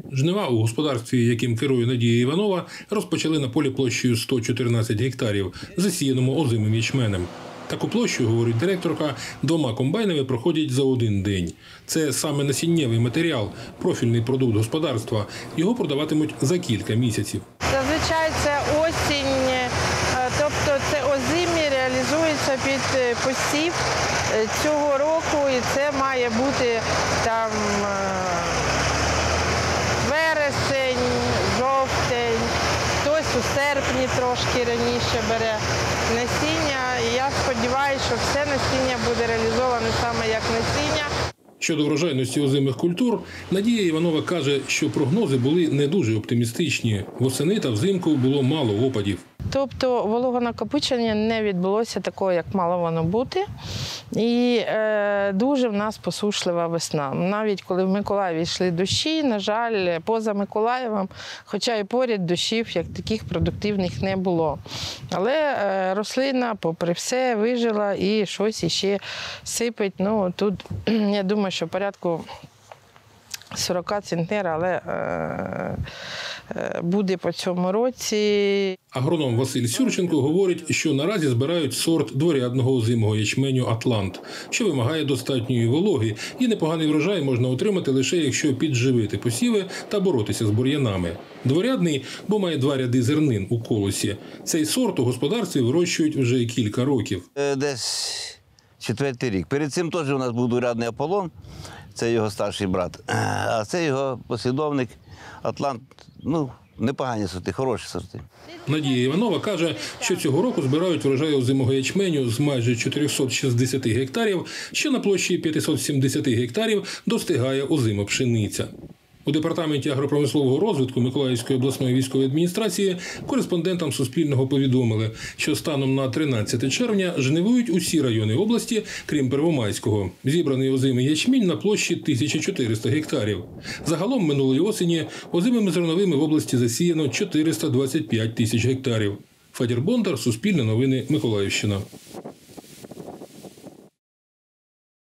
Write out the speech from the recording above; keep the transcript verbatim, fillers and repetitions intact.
Жнива у господарстві, яким керує Надія Іванова, розпочали на полі площею сто чотирнадцять гектарів, засіяному озимим ячменем. Таку площу, говорить директорка, двома комбайнами проходять за один день. Це саме насіннєвий матеріал, профільний продукт господарства. Його продаватимуть за кілька місяців. Зазвичай це осінь, тобто це озимі реалізується під посів цього року, і це має бути там вересень, жовтень, хтось у серпні трошки раніше бере насіння. І я сподіваюся, що все насіння буде реалізоване саме як насіння. Щодо врожайності озимих культур, Надія Іванова каже, що прогнози були не дуже оптимістичні. Восени та взимку було мало опадів. Тобто вологонакопичення не відбулося такого, як мало воно бути. І е, дуже в нас посушлива весна. Навіть коли в Миколаєві йшли дощі, на жаль, поза Миколаєвом, хоча і поряд дощів, як таких продуктивних не було. Але е, рослина, попри все, вижила і щось іще сипить. Ну, тут, я думаю, що порядку сорок центнер, але е, е, буде по цьому році. Агроном Василь Сюрченко говорить, що наразі збирають сорт дворядного озимого ячменю «Атлант», що вимагає достатньої вологи, і непоганий врожай можна отримати лише якщо підживити посіви та боротися з бур'янами. Дворядний, бо має два ряди зернин у колосі. Цей сорт у господарстві вирощують вже кілька років. Десь четвертий рік. Перед цим теж у нас був дворядний Аполлон, це його старший брат, а це його послідовник «Атлант». Ну, непогані сорти, хороші сорти. Надія Іванова каже, що цього року збирають врожай озимого ячменю з майже чотирьохсот шістдесяти гектарів, що на площі п'ятисот сімдесяти гектарів достигає озима пшениця. У Департаменті агропромислового розвитку Миколаївської обласної військової адміністрації кореспондентам Суспільного повідомили, що станом на тринадцяте червня жнивують усі райони області, крім Первомайського. Зібраний озимий ячмінь на площі тисяча чотириста гектарів. Загалом минулої осені озимими зерновими в області засіяно чотириста двадцять п'ять тисяч гектарів. Федір Бондар, Суспільне новини, Миколаївщина.